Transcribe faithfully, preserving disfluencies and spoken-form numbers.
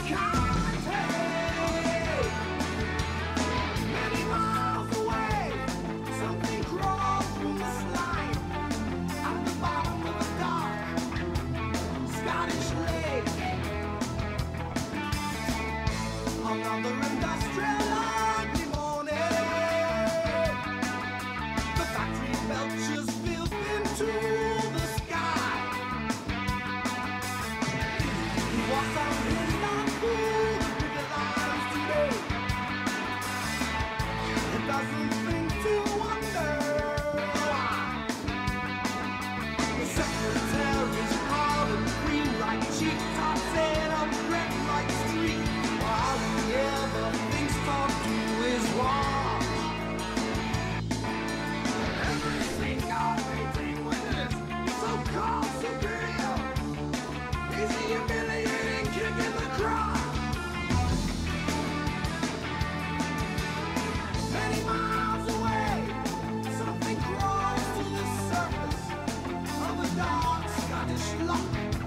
Many miles away, something crawls through the slime at the bottom of a dark Scottish lake. Another industrial ugly morning, the factory belches filth into the sky. He walks out in not through the picket lines today. It doesn't think to wonder why. The secretary's hard and green like cheap tops in a red light street. All he ever thinks talk to is wrong. Every single meeting with his so-called superior is a humiliating kick in the crotch. Many miles away, something crawls to the surface of a dark Scottish loch.